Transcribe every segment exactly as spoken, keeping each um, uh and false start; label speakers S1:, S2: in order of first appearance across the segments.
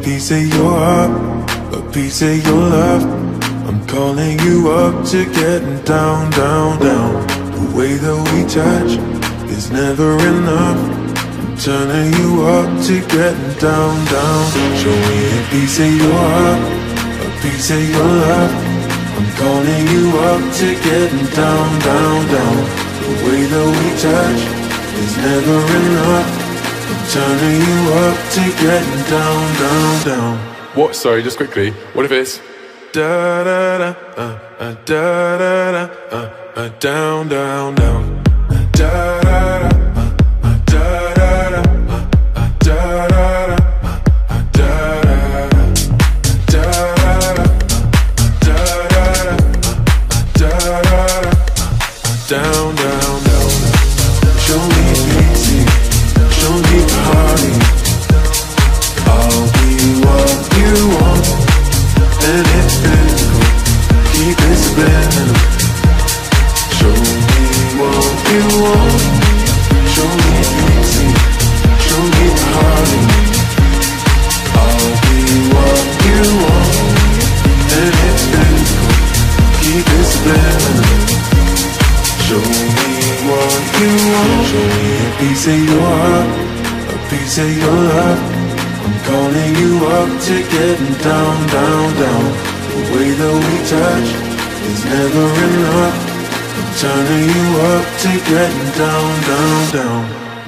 S1: piece of your heart, a piece of your love. I'm calling you up to getting down, down, down. The way that we touch is never enough. I'm turning you up to getting down, down. Show me a piece of your heart, a piece of your love. I'm calling you up to getting down, down, down. The way that we touch is never enough. I'm turning you up to getting down, down, down.
S2: What? Sorry, just quickly. What if it's
S1: da da da uh, uh, da da da uh, uh, down, down, down. Uh, da da da uh, uh, da da da uh, uh, da da da uh, uh, da da da da da da da da da da down, down, down. Show me pity, show me party. I'll be what you want, and it's physical. Keep it subliminal. Show me what you want. Show me pity, show me party. I'll be what you want, and it's physical. Keep it subliminal. Show me what you want. Show me a piece of your heart, a piece of your love. I'm calling you up to getting down, down, down. The way that we touch is never enough. I'm turning you up to getting down, down, down.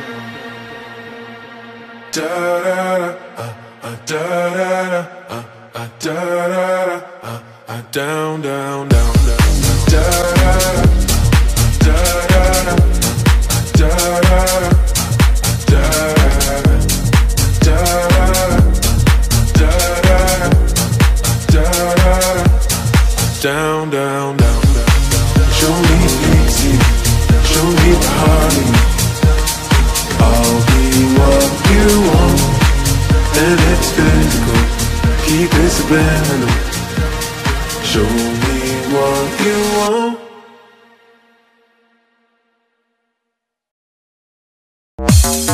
S1: Da da da, uh, uh, da da da, uh, uh, da da da, uh, uh, down, down, down, down, da da da. Down, down, down, down. Show me pity, show me party. I'll be what you want, and it's physical. Keep it subliminal. Show me what you want.